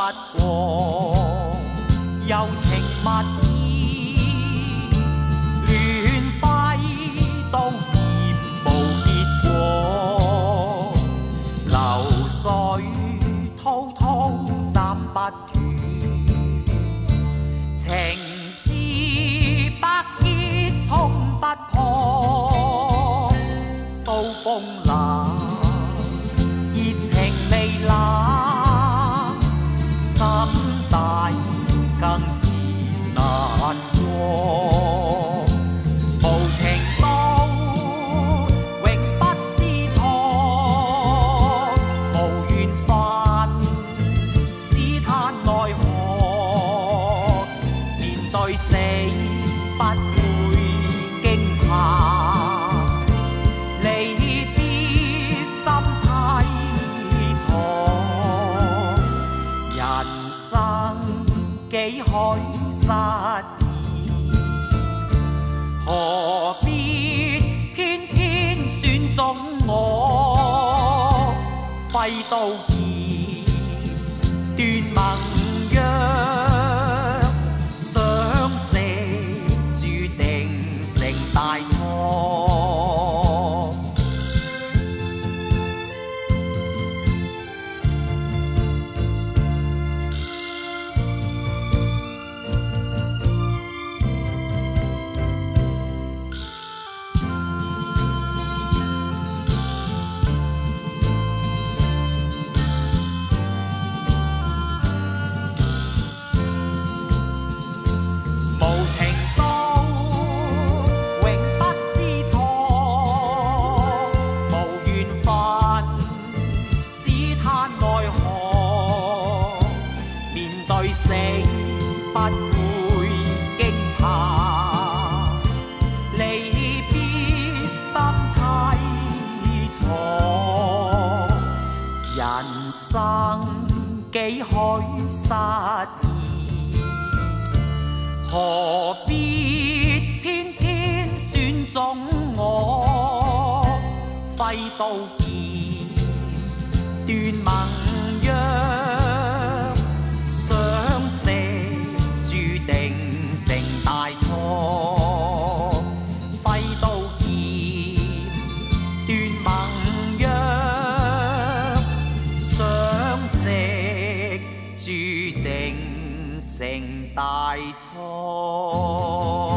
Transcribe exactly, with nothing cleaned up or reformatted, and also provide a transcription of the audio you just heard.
不過，柔情蜜意，亂揮都嫌無結果，流水滔滔斬不斷，情絲百結衝不破，刀鋒冷，熱情未冷，心大更是難過，無情刀永不知錯，無緣分只嘆奈何，面對死不會驚怕，離別心凄楚，人生幾許失意，何必偏偏選中我，揮刀劍斷盟約，相識注定成大錯。無情刀永不知錯，無緣分只嘆奈何，面對死不會驚怕，離別心凄楚，人生幾許失意，何必偏偏選中我，揮刀劍斷盟約，相識注定成大錯，揮刀劍斷盟約，相識注定成大錯。